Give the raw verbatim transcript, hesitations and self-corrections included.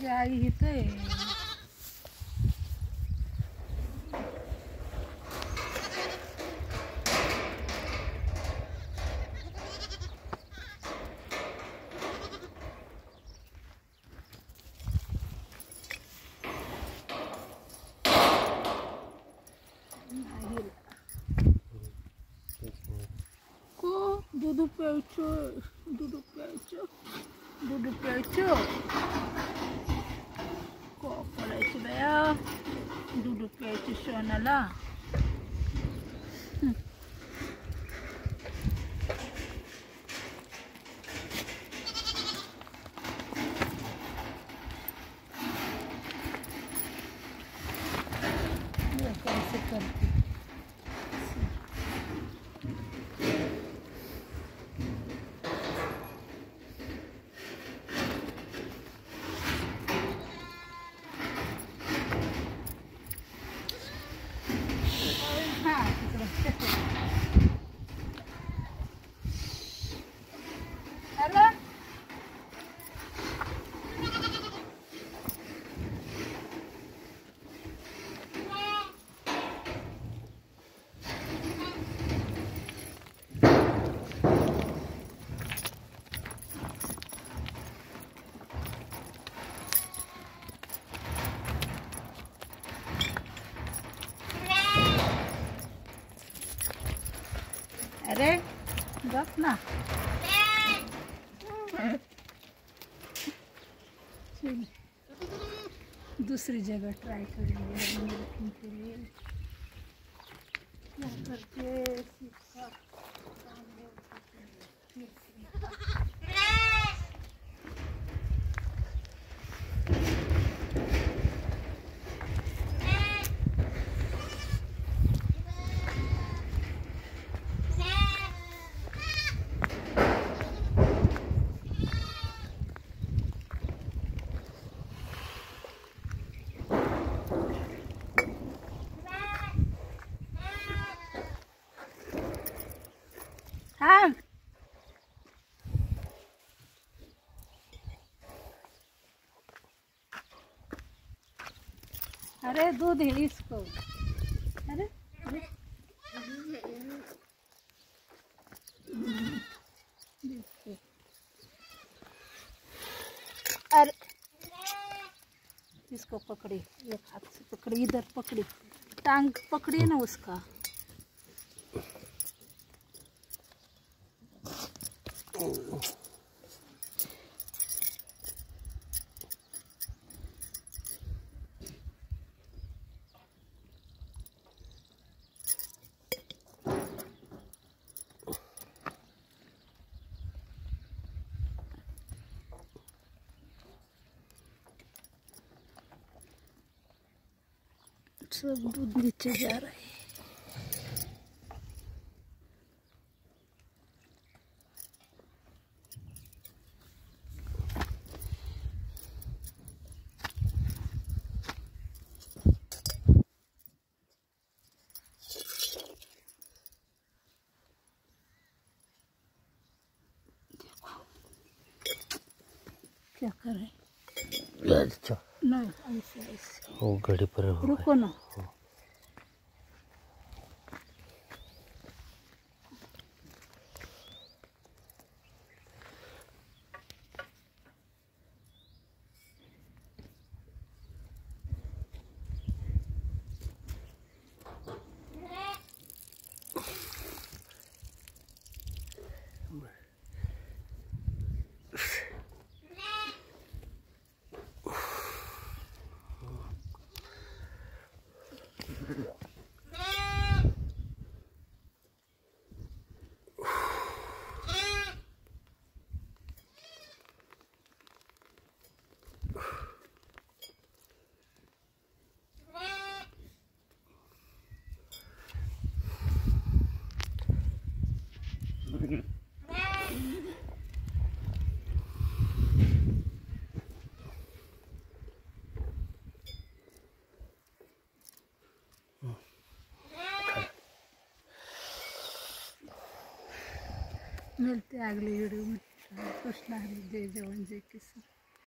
गाई ही तो Dudu pecho, dudu pecho, dudu pecho. Kok pala itu ya? Dudu pecho sana lah. Ya kan seperti. अरे बस ना दूसरी जगह ट्राई करेंगे रखने के लिए क्या करके सीखा हाँ अरे दूध है इसको अरे अरे अरे इसको पकड़ी एक हाथ से पकड़ी इधर पकड़ी टांग पकड़ी ना उसका सब दूध नीचे जा रहा है। क्या कर रहे? अच्छा नहीं ऐसे ऐसे वो गाड़ी पर रुको ना मिलते अगले वीडियो में। कृष्णा हरि जय जवान जय किसान।